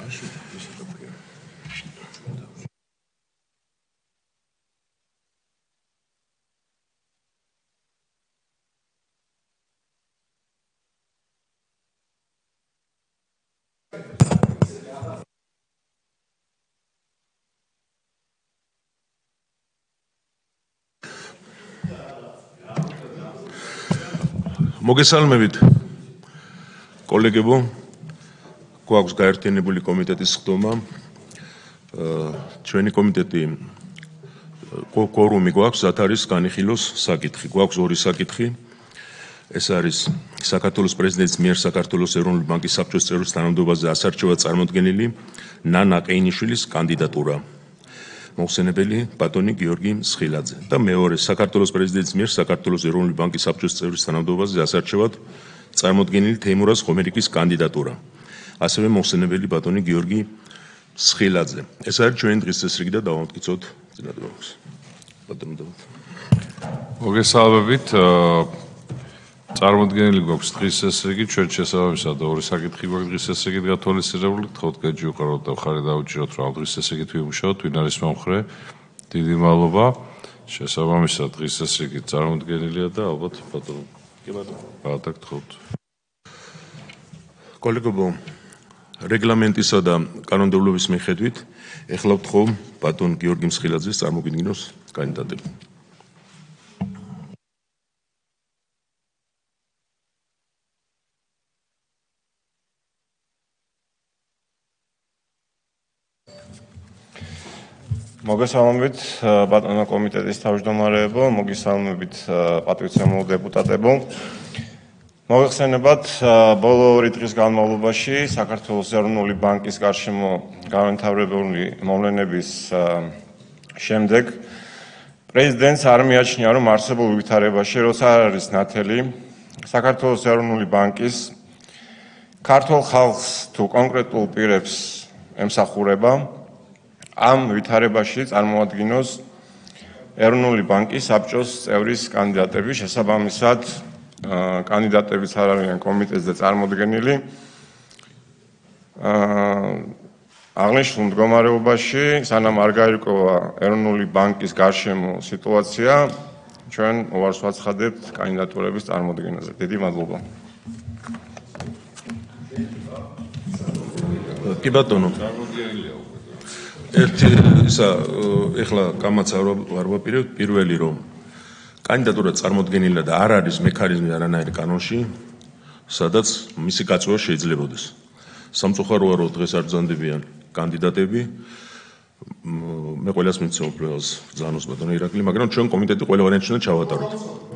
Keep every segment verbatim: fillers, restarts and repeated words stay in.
მოგესალმებით კოლეგებო, გვაქვს გაერთიანებული კომიტეტის ხდომა. ჩვენი კომიტეტი კორუმი გვაქვს, რაც არის განიხილოს საკითხი. გვაქვს ორი საკითხი. ეს არის საქართველოს პრეზიდენტის მიერ საქართველოს ეროვნული ბანკის საბჭოს წევრის თანამდებობაზე ასარჩევად წარმოდგენილი ნანა ყეინიშვილის კანდიდატურა. მოხსენებელი ბატონი გიორგი მსხილაძე და მეორე საქართველოს პრეზიდენტის მიერ საქართველოს ეროვნული ბანკის საბჭოს წევრის თანამდებობაზე ასარჩევად წარმოდგენილი თეიმურაზ ხომერიკის კანდიდატურა. ასევე მოხსენებელი ბატონი გიორგი მსხილაძე. ეს არის ჩვენი დღის წესრიგი და დავამტკიცოთ წინადადებას. ბატონო დავით. მოგესალმებით. წარმოდგენილი გვაქვს დღის წესრიგი, ჩვენ შესაბამისად ორი საკითხი გვაქვს დღის წესრიგით გათვალისწინებული. გთხოვთ კეჯი უყაროთ და ხარი დაუჭიროთ, რომ დღის წესრიგით ვიმუშაოთ, ვინ არის მომხრე. დიდი მადლობა. შესაბამისად დღის წესრიგი წარმოდგენილია და ალბათ ბატონო. კი ბატონო. ბატონო გთხოვთ. კოლეგებო, რეგლამენტისა და კანონმდებლობის მიხედვით ეხლა ვთხოვ ბატონ გიორგი მსხილაძეს წარმოგიდგინოს კანდიდატები. მოგესალმებით ბატონო კომიტეტის თავმჯდომარეებო, მოგესალმებით პატივცემულ დეპუტატებო. მოგეხსენებათ, ბოლო ორი დღის განმავლობაში საქართველოს ეროვნული ბანკის გარშემო განმთავრებული მოვლენების შემდეგ პრეზიდენტს არ მიაჩნია, რომ არსებულ ვითარებაში, როცა არის ნათელი საქართველოს ეროვნული ბანკის ქართულ ხალხს თუ კონკრეტულ პირებს ემსახურება ამ ვითარებაში წარმოადგინოს ეროვნული ბანკის საბჭოს წევრის კანდიდატები. შესაბამისად კანდიდატებიც არ არიან კომიტეტზე წარმოდგენილი. აღნიშნულ მდგომარეობაში, სანამ არ გაირკვევა ეროვნული ბანკის გარშემო სიტუაცია, ჩვენ უარს ვაცხადებთ კანდიდატურების წარმოდგენაზე. დიდი მადლობა. კი ბატონო. ერთი ისა ეხლა კამაცა არ ვაპირებთ, პირველი რომ კანდიდატურა წარმოდგენილა და არ არის მექანიზმი არანაირი კანონში, სადაც მისი გაწევა შეიძლებოდეს. სამწუხაროა, რომ დღეს არ ბრძანდებიან კანდიდატები. მე ყველას მიცემ უფლებას ბრძანოს ბატონო ირაკლი, მაგრამ ჩვენ კომიტეტი ყველა ვარიანტი უნდა ჩავატაროთ.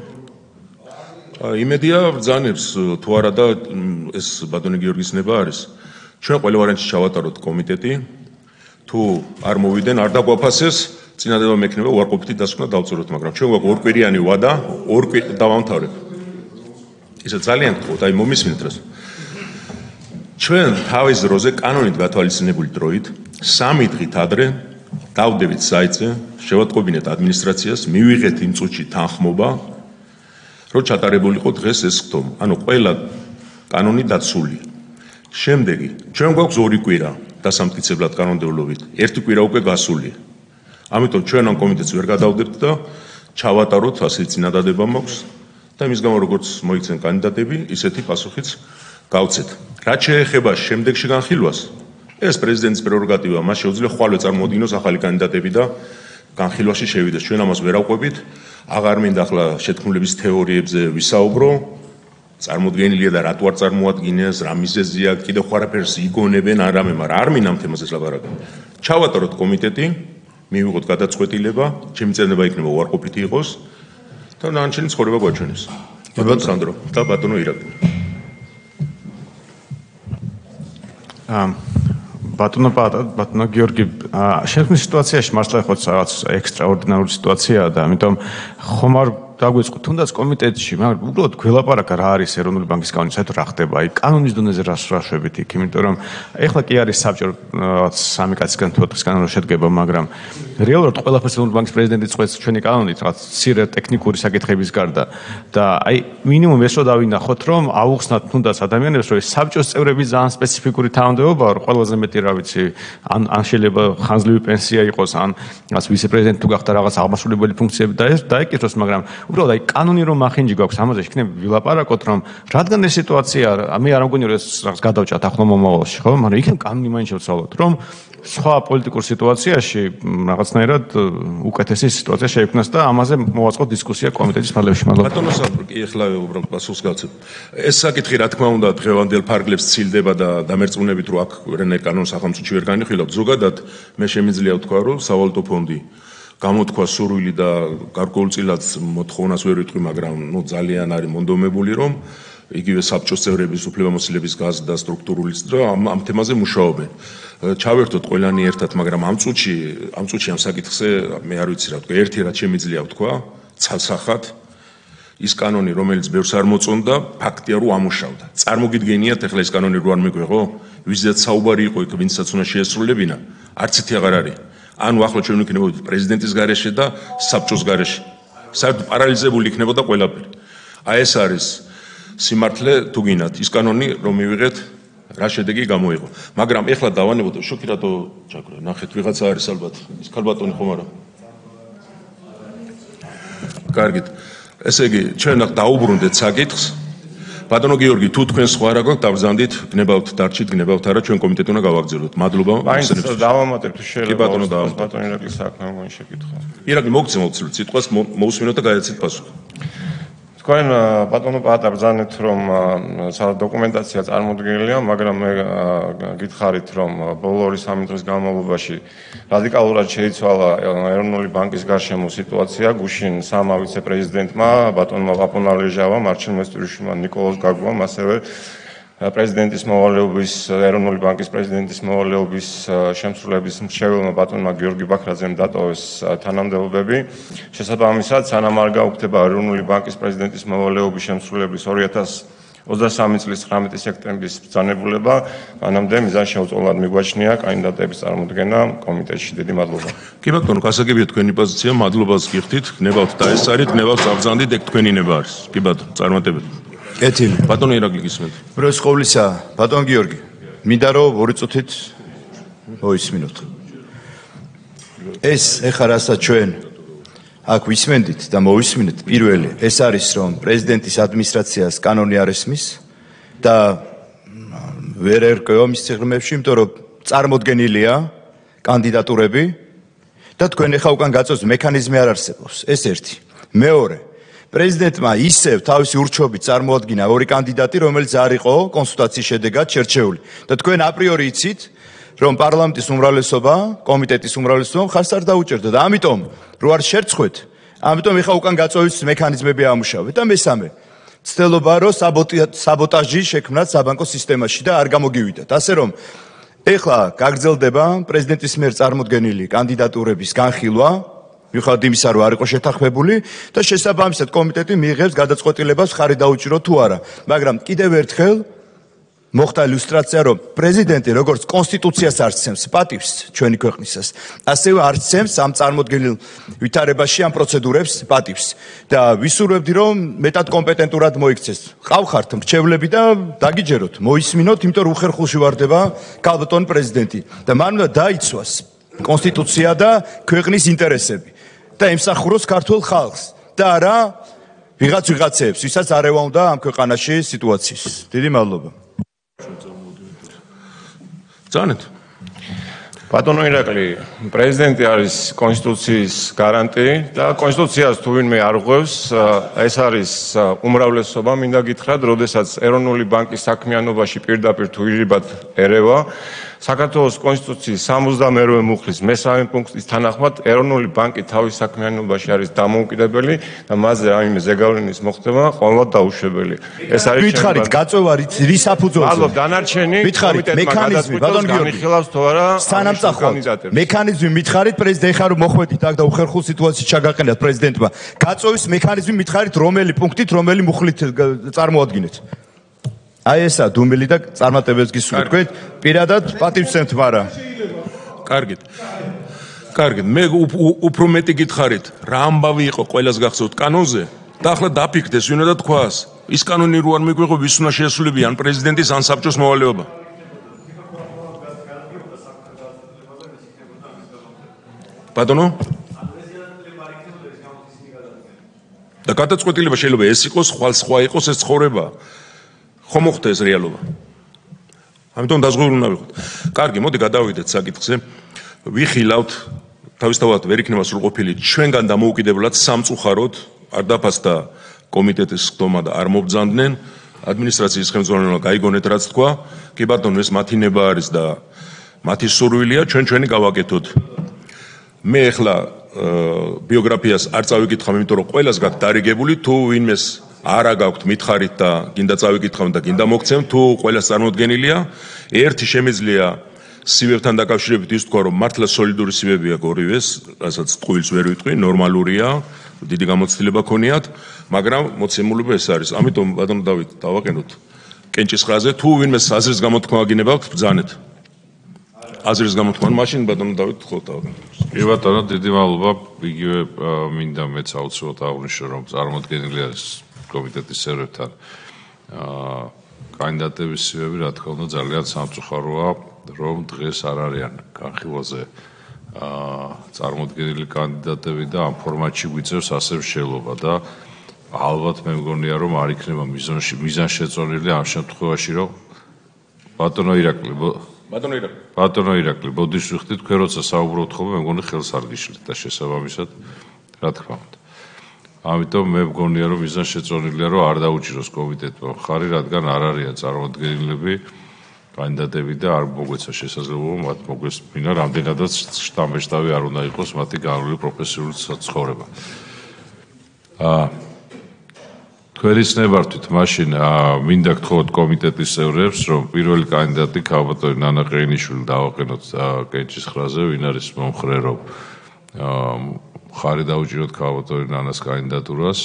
იმედია ბრძანებს თუ არა და ეს ბატონი გიორგის ნება არის. ჩვენ ყველა ვარიანტი ჩავატაროთ კომიტეტი. თუ არ მოვიდნენ, არ დაგვაფასეს, წინადადება მექნება უარყოფითი დასკვნა დავწეროთ, მაგრამ ჩვენ გვაქვს ორკვირიანი ვადა, ორ კვირს დავამთავრებ. ისა ძალიან გთხოვთ, აი მომისმინეთ რას. ჩვენ თავის დროზე კანონით გათვალისწინებული დროით, სამი დღით ადრე დავდებით საიტზე, შევატყობინეთ ადმინისტრაციას, მივიღეთ იმ წუთში თანხმობა, რომ ჩატარებულიყო დღეს ეს ხდომა. ანუ ყველა კანონი დაცული. შემდეგი, ჩვენ გვაქვს ორი კვირა დასამტკიცებლად კანონმდებლობით. ერთი კვირა უკვე გასულია. ამიტომ ჩვენ ამ კომიტეტს ვერ გადავდებთ და ჩავატაროთ ასეთი წინადადება მაქვს და იმის გამო როგორც მოიქცენ კანდიდატები, ისეთი პასუხიც გავცეთ. რაც შეეხება შემდეგში განხილვას, ეს პრეზიდენტის პრეროგატივაა, მას შეუძლია ხვალე წარმოადგინოს ახალი კანდიდატები და განხილვაში შევიდეს. ჩვენ ამას ვერ ავყვებით, აღარ მინდა ახლა შეთქმულების თეორიებზე ვისაუბრო. წარმოდგენილია და რატო არ წარმოადგინეს, რა მიზეზია, კიდევ ხო არაფერს იგონებენ არამე, მაგრამ არ მინამ თემაზე ლაპარაკი. ჩავატაროთ კომიტეტი, მივიღოთ გადაწყვეტილება, ჩემი წენება იქნება უარყოფითი იყოს და ნანჩენი ცხოვრება გვაჩვენეს. ბატონო სანდრო და ბატონო ირაკლი. აა ბატონო ბატონო გიორგი, შექმნის სიტუაციაში მართლა ხო რაღაც ექსტრაორდინარული სიტუაციაა და ამიტომ ხომ არ დაგვიწყო თუნდაც კომიტეტში, მაგრამ უბრალოდ გველაპარაკა რა არის ეროვნული ბანკის კანონი, საერთოდ რა ხდება, აი კანონის დონეზე რა შევებით იქ, იმიტომ რომ ეხლა კი არის საბჭო რაღაც სამი კაცისგან თუ ოთხისგან რო შედგება, მაგრამ რეალურად ყველაფერს ეროვნული ბანკის პრეზიდენტი წყვეტს ჩვენი კანონით, რაღაც მცირე ტექნიკური საკითხების გარდა და აი მინიმუმ ეს რო დავინახოთ, რომ აუხსნათ თუნდაც ადამიანებს, რომ საბჭოს წევრები ძალიან სპეციფიკური თანამდებობაა, რომ ყველაზე მეტი რა ვიცი, ან ან შეიძლება ხანძლივი პენსია იყოს, ან რაც ვიცე-პრეზიდენტი თუ გახდა რაღაც აღმასრულებელი ფუნქციები დაეკისროს, მაგრამ უბრალოდ აი კანონი რომ მახინჯი გვაქვს, ამაზე იქნებ ვილაპარაკოთ, რომ რადგან ეს სიტუაცია, მე არ მგონი რომ ეს რაღაც გადავჭათ ახლო მომავალში, ხო? მაგრამ იქნებ კანონი მაინც შევცვალოთ, რომ სხვა პოლიტიკურ სიტუაციაში რაღაცნაირად უკეთესი სიტუაცია შეიქმნას და ამაზე მოვაწყოთ დისკუსია კომიტეტის ფარგლებში. მადლობა. ბატონო საფრთხე, ეხლა უბრალოდ პასუხს გავცემ. ეს საკითხი რა თქმა უნდა დღევანდელ ფარგლებს ცილდება და დამერწმუნებით რომ აქ რენე კანონს სახელმწიფოში ვერ განიხილავთ. ზოგადად მე შემიძლია ვთქვა რომ სავალუტო ფონდი გამოთქვა სურვილი და გარკვეულწილად მოთხოვნას ვერ ვიტყვი, მაგრამ ნუ ძალიან არის მონდომებული რომ იგივე საბჭოს წევრების უფლებამოსილების გაზრდა სტრუქტურულიც და ამ ამ თემაზე მუშაობენ. ჩავერთოთ ყველანი ერთად, მაგრამ ამ წუთში ამ წუთში ამ საკითხზე მე არ ვიცი რა ვთქვა. ერთი რაც შემიძლია ვთქვა, ცალსახად ის კანონი, რომელიც ბევრს არ მოწონდა, ფაქტია რომ ამუშავდა. წარმოგიდგენიათ ახლა ეს კანონი რო არ მიგვეღო, ვიზედაც საუბარი იყო იქ, ვინცაც უნდა შეესრულებინა, არც ერთი აღარ არის. ანუ ახლა ჩვენ ვიქნებოდით პრეზიდენტის გარეშე და საბჭოს გარეშე. საერთოდ პარალიზებული იქნებოდა ყველაფერი. აი ეს არის სიმართლე თუ გინათ, ის კანონი რომ მივიღეთ, რა შედეგი გამოიღო. მაგრამ ეხლა დავანებოთ, შოქი რატო ჩაგვრა, ნახეთ, ვიღაცა არის ალბათ, ის ქალბატონი ხომ არა? კარგით. ესე იგი, ჩვენ ახ დაუბრუნდეთ საკითხს. ბატონო გიორგი, თუ თქვენ სხვა რა გვაქვს, დავზანდით, გნებავთ დარჩით, გნებავთ არა, ჩვენ კომიტეტი უნდა გავაგზავნოთ. მადლობა. მაინც დავამატებ თუ შეიძლება. კი ბატონო, დავამატებ. ბატონო ირაკლის საქმე მოგონი შეკითხვა. ირაკლი მოგცემ მოგცემ სიტყვას მოусმინოთ და გაეცეთ პასუხი. თქვენ ბატონო პატარ ბრძანეთ რომ დოკუმენტაცია წარმოდგენილია, მაგრამ მე გითხარით რომ ბოლო ორი სამი დღის განმავლობაში რადიკალურად შეიცვალა ეროვნული ბანკის გარშემო სიტუაცია, გუშინ სამა ვიცე-პრეზიდენტმა, ბატონმა პაპონალეჟავამ, მარჩილ მესტურიშვილმა, ნიკოლოზ გაგუამ, ასევე პრეზიდენტის მოვალეობის, ეროვნული ბანკის პრეზიდენტის მოვალეობის შემსრულების მრჩეველმა ბატონმა გიორგი ბაქრაძემ დატოვეს თანამდებობები. შესაბამისად, სანამ არ გაუქმდება ეროვნული ბანკის პრეზიდენტის მოვალეობის შემსრულების ორი ათას ოცდასამი წლის ცხრამეტი სექტემბრის ბრძანებულება, მანამდე მიზანს შეუწყებლად მიგვაჩნია კანდიდატების წარმოდგენა კომიტეტში. დიდი მადლობა. კი ბატონო, გასაგებია თქვენი პოზიცია, მადლობას გიხდით, გნებავთ და ეს არის, გნებავთ საბრძანდით, ეგ თქვენი ნება არის. კი ბატონო, წარმატებით. კეთილი. ბატონო ირაკლი გისმენთ. უბრალოდ ყოვლისა, ბატონ გიორგი, მინდა რომ ორი წუთით მოისმინოთ. ეს ეხლა რასაც ჩვენ აქ ვისმენდით და მოვისმინეთ, პირველი ეს არის რომ პრეზიდენტის ადმინისტრაციას კანონი არ ესმის და ვერ ერკვევა მის სიღრმეებში, იმიტომ რომ წარმოდგენილია კანდიდატურები და თქვენ ეხლა უკან გაწევს მექანიზმი არ არსებობს. ეს ერთი. მეორე პრეზიდენტმა ისევ თავისი ურჩობით წარმოადგინა ორი კანდიდატი, რომელიც არ იყო კონსულტაციის შედეგად შერჩეული. და თქვენ აპრიორი იცით, რომ პარლამენტის უმრავლესობა, კომიტეტის უმრავლესობა ხარს არ დაუჭერდა და ამიტომ რო არ შერცხვეთ, ამიტომ ეხა უკან გაწევის მექანიზმები ამუშავეთ და მესამე ცდილობა რომ საბოტაჟი შექმნათ საბანკო სისტემაში და არ გამოგივიდათ. ასე რომ ეხლა გაგრძელდება პრეზიდენტის მიერ წარმოდგენილი კანდიდატურების განხილვა, მიუხედავად იმისა, რომ არ იყო შეთანხმებული და შესაბამისად კომიტეტი მიიღებს გადაწყვეტილებას ხარი დაუჭირო თუ არა. მაგრამ კიდევ ერთხელ მოხდა ილუსტრაცია, რომ პრეზიდენტი როგორც კონსტიტუციას არცემს პატივს ჩვენი ქვეყნისას, ასევე არცემს ამ წარმოდგენილ ვითარებაში ამ პროცედურებს პატივს. და ვისურვებდი, რომ მეტად კომპეტენტურად მოიქცეს. ყავხართ მრჩევლები და დაგიჯეროთ, მოისმინოთ, იმიტომ რომ უხერხულში ვარდება ქალბატონი პრეზიდენტი და მან უნდა დაიცვას კონსტიტუცია და ქვეყნის ინტერესები და ემსახუროს ქართულ ხალხს და არა ვიღაც ვიღაცებს, ვისაც არევა უნდა ამ ქვეყანაში სიტუაციის. დიდი მადლობა. ძანეთ. ბატონო ირაკლი, პრეზიდენტი არის კონსტიტუციის გარანტი და კონსტიტუციას თუ ვინმე არ ღვევს, ეს არის უმრავლესობა, მინდა გითხრათ, როდესაც ეროვნული ბანკის საქმიანობაში პირდაპირ თუ ირიბად ერევა საქართველოს კონსტიტუციის სამოცდამეერვე მუხლის მესამე პუნქტის თანახმად ეროვნული ბანკი თავის საქმიანობაში არის დამოუკიდებელი და მასზე რაიმე ზეგავლენის მოხდება ყოველად დაუშვებელი. ეს არის ვითხარით გაწევა რის საფუძველზე? მადლობ, დანარჩენი კომიტეტმა მექანიზმი ბატონ გიორგი განიხილავს თუ არა სანამწახო მექანიზმი მითხარით პრეზიდენტ ხარ მოხვედით აქ და უხერხულ სიტუაციაში ჩაგაყენათ პრეზიდენტმა. გაწევის მექანიზმი მითხარით რომელი პუნქტით, რომელი მუხლით წარმოადგენთ? აი ესა დუმილი და წარმატებებს გისურვებთ თქვენ პირადად პატივცემთ მაგრამ კარგით კარგით მე უფრო მეტი გითხარით რა ამბავი იყო ყველას გახსოვთ კანონზე და ახლა დაფიქრდეს ვინ უნდა თქვას ის კანონი რო არ მიგვიღო ვის უნდა შეესრულებიან პრეზიდენტის ან საბჭოს მოვალეობა ბატონო და გადაწყვეტილება შეიძლება ეს იყოს ხვალ სხვა იყოს ეს ცხოვრება ხომ მოხდა ეს რეალობა. ამიტომ დაზღვეული უნდა ვიყოთ. კარგი, მოდი გადავიდეთ საკითხზე. ვიხილავთ, თავისთავად ვერ იქნება სრულყოფილი ჩვენგან დამოუკიდებლად სამწუხაროდ არ დაფასდა კომიტეტის ხდომა და არ მობრძანდნენ ადმინისტრაციის ხელმძღვანელმა გაიგონეთ რაც თქვა. კი ბატონო, ეს მათი ნება არის და მათი სურვილია ჩვენ ჩვენი გავაკეთოთ. მე ახლა ბიოგრაფიას არ წავიკითხავ, იმიტომ რომ ყველას გაქვთ დარიგებული თუ ვინმეს არა გაქვთ მითხარით და გინდა წავიკითხავთ და გინდა მოგცემთ თუ ყველას წარმოდგენილია ერთი შემიძლია სივებთან დაკავშირებით ის თქვა რომ მართლა სოლიდური სივები აქვს ორივეს რასაც ტყუილს ვერ ვიტყვი ნორმალურია დიდი გამოცდილება ქონიათ მაგრამ მოცემულობა ეს არის ამიტომ ბატონო დავით დავაყენოთ კენჭის ხაზზე თუ ვინმეს აზრის გამოთქმა გინებავთ ბრძანეთ აზრის გამოთქმა მაშინ ბატონო დავით ხო დავაყენოთ კი ბატონო დიდი მადლობა იგივე მინდა მეც აუცილებლად აღვნიშნო რომ წარმოდგენილი არის კომიტეტის წევრებთან აა კანდიდატების სიები რა თქმა უნდა ძალიან სამწუხაროა რომ დღეს არ არიან განხილვაზე აა წარმოდგენილი კანდიდატები და ამ ფორმატში გვიწევს ასე შევლობა და ალბათ მე მგონია რომ არ იქნება მიზანში მიზანშეწონილი ამ შემთხვევაში რომ ბატონო ირაკლი ბატონო ირაკლი ბატონო ირაკლი ბოდიშ ვიხდით თქვენ როცა საუბრობთ ხოლმე მე მგონი ხელს არ გიშლით და შესაბამისად რა თქმა უნდა ამიტომ მე მგონია რომ მიზანშეწონილია რომ არ დაუჭიროს კომიტეტმა მხარი რადგან არ არიან წარმოდგენილები კანდიდატები და არ მოგვეცა შესაძლებლობა მათ მოგვესმინა რამდენადაც შტამბეშტავი არ უნდა იყოს მათი განვლილი პროფესიული ცხოვრება აა თქვენის ნებართვით მაშინ მინდა გთხოვოთ კომიტეტის წევრებს რომ პირველი კანდიდატი ქალბატონი ნანა ყეინიშვილი დავაყენოთ კენჭის ხრაზე ვინ არის მომხრე რომ აა ხარი დაუჭიროთ ქალბატონი ნანას კანდიდატურას.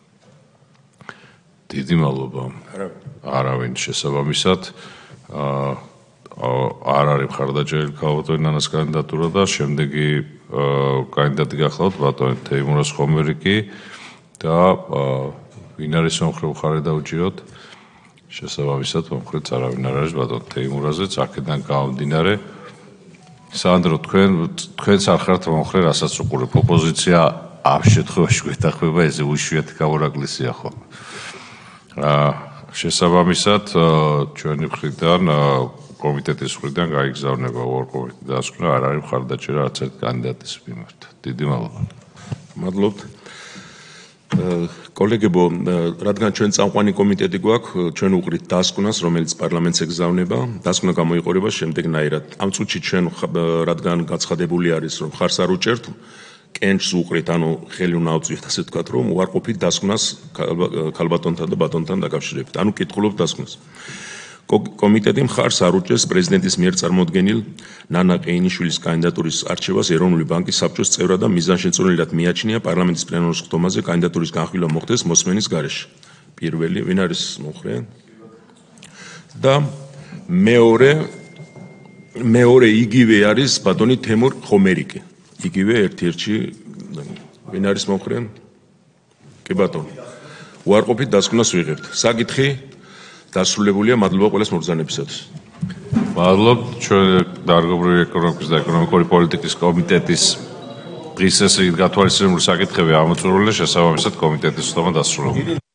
დიდი მადლობა. არავინ შესაბამისად აა არ არის ხარდაჭერილი ქალბატონი ნანას კანდიდატურა და შემდეგი კანდიდატი გახლავთ ბატონი თეიმურაზ ხომერიკი და ვინ არის მომხრე ხარი დაუჭიროთ შესაბამისად მომხრეც არავინ არ არის ბატონ თეიმურაზეც აქედან გამომდინარე სანდრო თქვენ თქვენს არ ხართ მომხრე რასაც უყურებ ოპოზიცია ამ შემთხვევაში გვეთახმება ეს უშვიათი გამორაგლისია ხო აა შესაბამისად ჩვენი მხრიდან კომიტეტის მხრიდან გაიგზავნება ორ-კომიტეტი დასკვნა არ არის მხარდაჭერა არც ერთ კანდიდატის მიმართ დიდი მადლობა მადლობთ კოლეგებო რადგან ჩვენ წამყვანი კომიტეტი გვაქვს ჩვენ უყრით დასკვნას რომელიც პარლამენტს ეგზავნება დასკვნა გამოიყურება შემდეგნაირად ამ წუთში ჩვენ რადგან გაცხადებული არის რომ ხარს არ უჭერთ კენჭს უყრით ანუ ხელი უნდა ავწიოთ ასე ვთქვათ რომ უარყოფით დასკვნას ქალბატონთან და ბატონთან დაკავშირებით ანუ კითხულობთ დასკვნას კომიტეტი მხარს არ უჭერს პრეზიდენტის მიერ წარმოდგენილ ნანა ყეინიშვილის კანდიდატურის არჩევას ეროვნული ბანკის საბჭოს წევრად და მიზანშეწონილად მიაჩნია პარლამენტის პლენარულ ხდომაზე კანდიდატურის განხილვა მოხდეს მოსმენის გარეშე. პირველი ვინ არის მომხრე? და მეორე მეორე იგივე არის ბატონი თემურ ხომერიკი. იგივე ერთ-ერთი ვინ არის მომხრე? კი ბატონო. უარყოფით დასკვნას ვიღებთ. საკითხი დასრულებულია მადლობა ყველას მობრძანებისათვის. მადლობ ჩვენ დარგობრივი ეკონომიკის და ეკონომიკური პოლიტიკის კომიტეტის დღის ესე იგი გათვალისწინებული საკითხები ამოწურული შესაბამისად კომიტეტის ხდომა დასრულებულია.